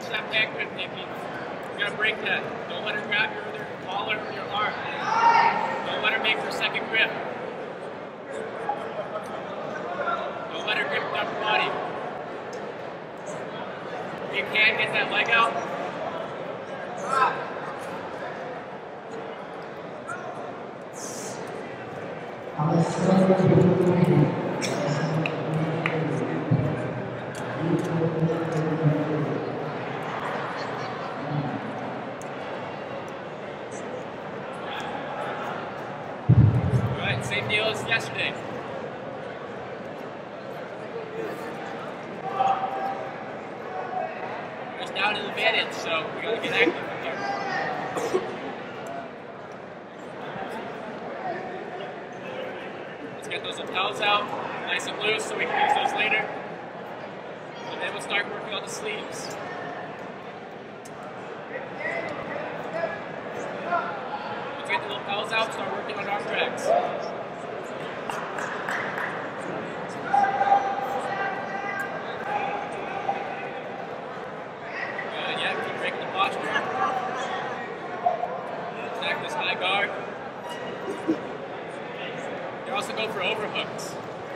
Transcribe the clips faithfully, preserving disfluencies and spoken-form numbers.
that back grip, Nikki. You gotta break that. Don't let her grab your other collar with your arm. Don't let her make her second grip. Don't let her grip the upper body. If you can, get that leg out. Alright, same deal as yesterday. Just down to the advantage, so we gotta get active here. Let's get those lapels out, nice and loose, so we can use those later. And then we'll start working on the sleeves. Let's get the lapels out, start working on arm drags. Good, yeah, keep breaking the posture. Protect this high guard. You can also go for overhooks.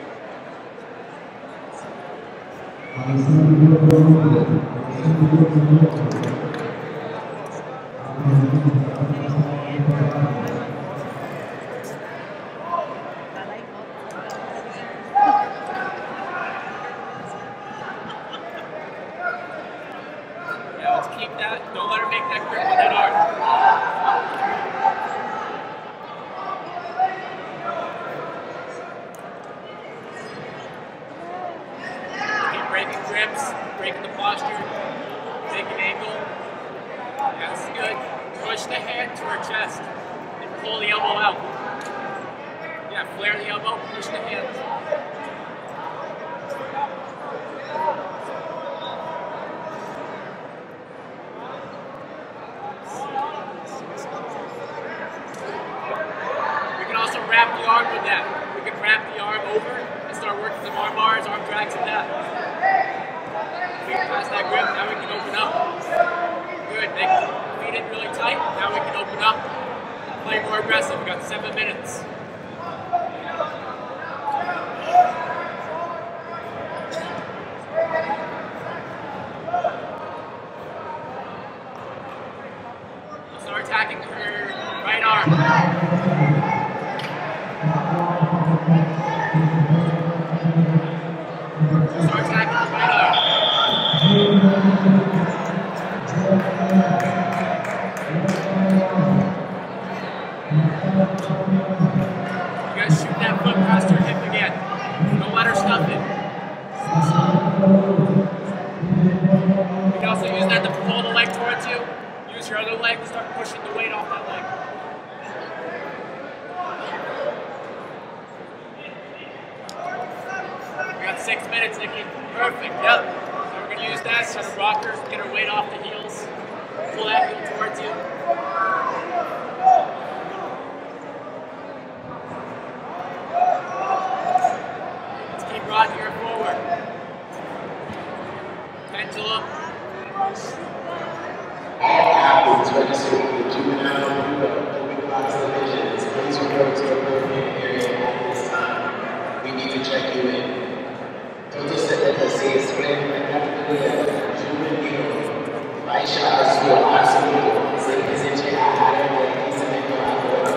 Yeah, let's keep that. Don't let her make that grip on that arm. Keep breaking grips, breaking the posture, take an angle. That's good. Push the hand to her chest and pull the elbow out. Yeah, flare the elbow, push the hand. We can also wrap the arm with that. We can wrap the arm over and start working some arm bars, arm drags with that. If we can pass that grip, now we can open up. Good, make the feet in really tight. Now we can open up and play more aggressive. We've got seven minutes. We'll start attacking her right arm. Start attacking the right arm. You guys shoot that foot past her hip again. Don't let her stuff it. You can also use that to pull the leg towards you. Use your other leg to start pushing the weight off that leg. We got six minutes, Nikki. Perfect, yep. So we're going to use that, try to rock her, get her weight off the heels. Pull that heel towards you. Let's keep rocking her forward. Pendulum. Athletes registered for the juvenile open box divisions. Please report to the appropriate area at this time. We need to check you in. Todos se representan en la categoría juvenil. Baixa a sua máximo, se presente a área de aquecimento agora.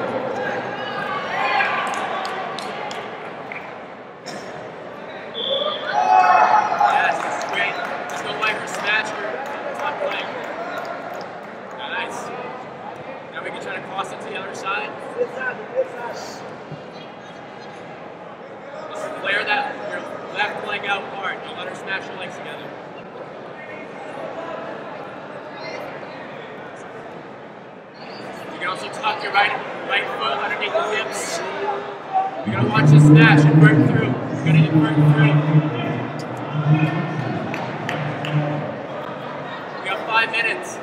Yes, this is great. Let's go like her smash her top leg. Nice. Now we can try to cross it to the other side. Let's flare that your left leg out hard. Don't let her smash her legs together. You can also tuck your right right foot underneath the hips. You're gonna watch the smash and work through. You're gonna work through. We got five minutes.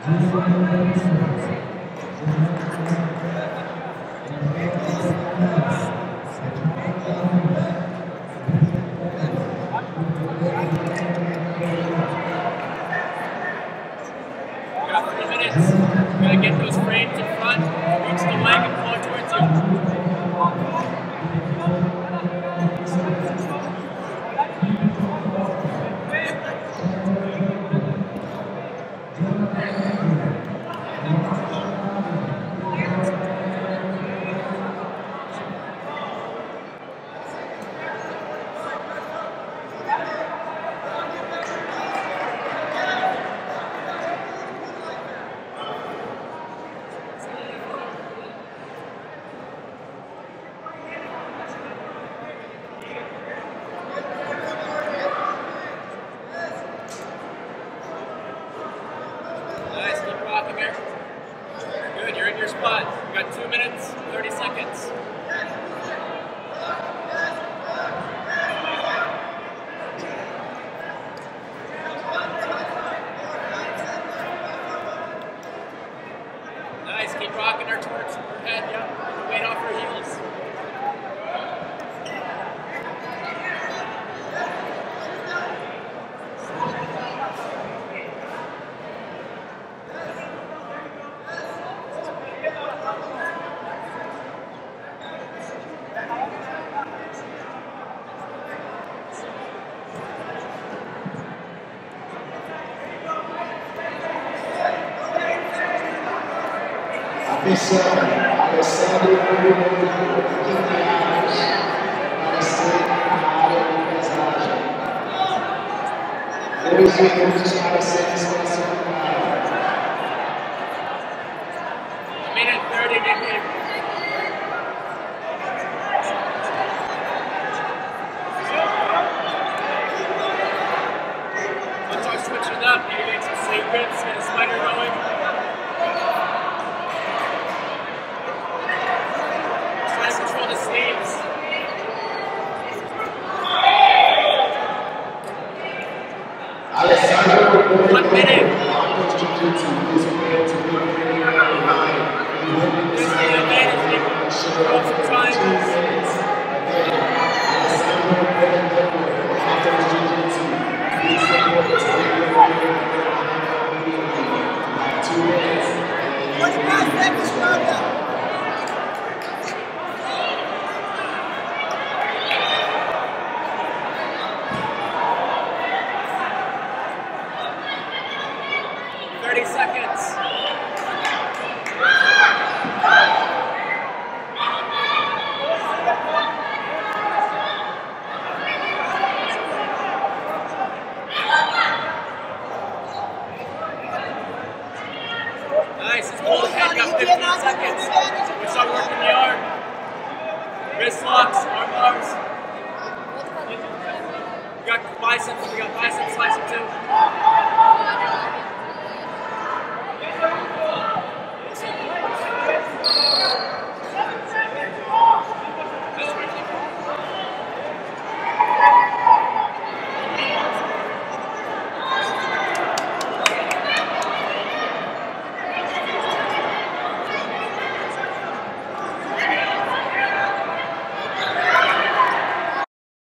got three minutes. You gotta get those frames in front, reach the leg and pull it towards you. Nice, keep rocking here. Good, you're in your spot. You got two minutes, thirty seconds. Nice, keep rocking her towards her head, yep. Weight off her heels. Atenção, Alessandro Guimarães, para ser na área de pesagem. Dois minutos para ser selecionado. A minute thirty, Nicky. Let's start switching up. You make some sleep grips, get a spider going. Control the sleeves. One minute. This is the advantage. Go for time. twenty-five seconds, brother. thirty seconds. Nice, it's pull the head, got fifteen seconds. We start working the arm. Wrist locks, arm bars. We got biceps, we got bicep slicing too.